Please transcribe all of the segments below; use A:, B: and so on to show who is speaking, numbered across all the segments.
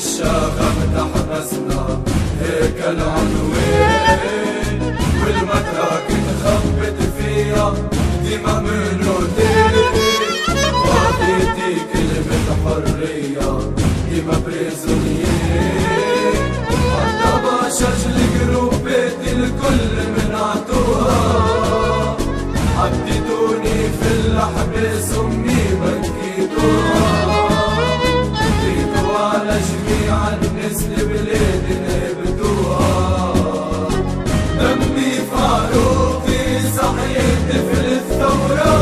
A: الشغب تحبسنا هيك العنوان، والمتراكن خبت فيها ديما منوتين. وعطيتي كلمة حرية ديما بريزونيين، حتى بشج الجروبات الكل منعتوها. حطيتوني في الأحباس أمي بكيتوها، جيتوا على جميع الناس البلاد نهبتوها. دمي فاروقي صحيت في الثورة،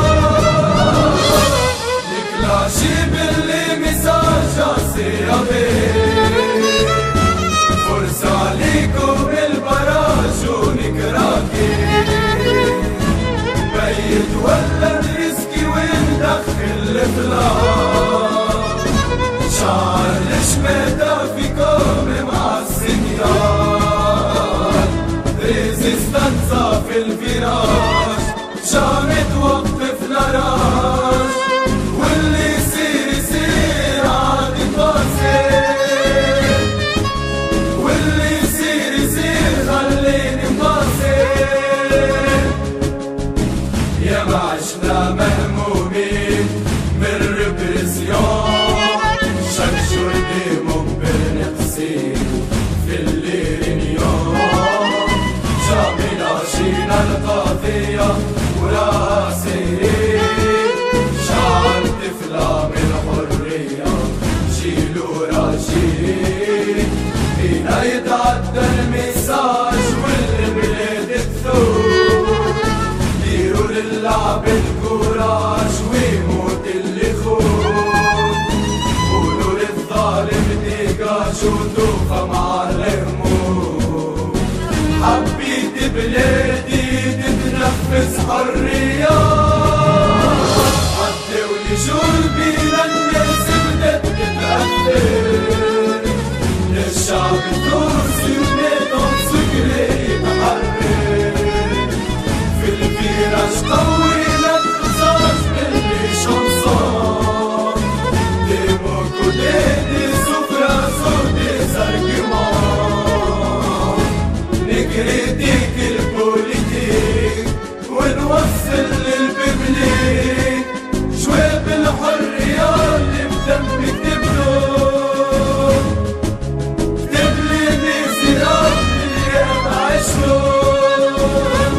A: نكلاشي باللي مساجة سيابي. فرصة عليكم البراج ونكراكي، بيت ولا نسكي وندخل الفلاح. شعر الشماتة فيكم مع السنيان، ريزيستانسا في الفراش شامت وقف نراش. واللي يصير يصير عاد مقاصر، واللي يصير يصير خليني مقاصر. يا ما عشنا مهمومين من ريبريسيون، شنشور ديمو بالنقصين في الليرينيون. جامنا شينا القضية وراها سيرين، شعر طفلة من حرية جيلو راجين. فينا يتعدى الميساج والبلاد تثور، ديروا للعب الكوراج ويموت اللي خون. قولوا للظالم ديجاج وتوفى مع الهموم. حبيت بلادي تتنفس حرية، عدوا لي جربينا الناس بدت تتأثر. للشعب التونسي ونادم سكري يتحرر، في الفراش قوي للقصاص باللي شمصان. ديموكو ديدي سفرة سودي زرقمان، نكريتيك البوليتيك ونوصل للببليك. شويب الحرية اللي بدمك تبلون، تبلي بسراب اللي بعشلون.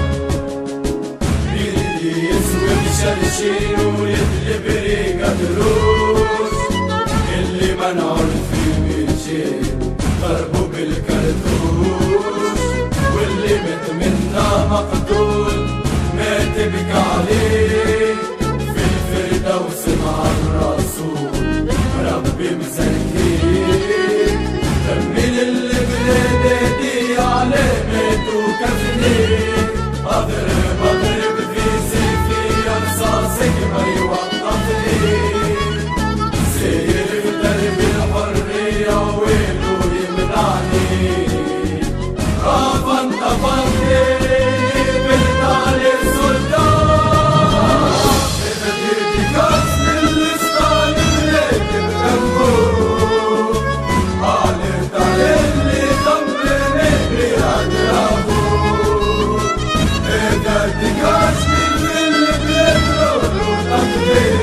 A: بيدي يسوي بشرشين ويقلب ريقة دروس، اللي منعوا الفيلم الجيل ضربوا بالكرتوش. واللي مات منا مقتول ما تبكى عليه، في الفردوس مع الرسول ربي مزكيه. كمل البلاد دي علامات وكفنيه، اضرب اضرب في سيفي رصاصك ما يوقفني. سير في درب الحرية ويلو يمنعني، خاف انطفني بالنار السلطان. بديتي كسر اللسان بلاد بدمه، قالت على اللي طمني بأدرابه. بديتي كسر بالبلاد ولو تقدير،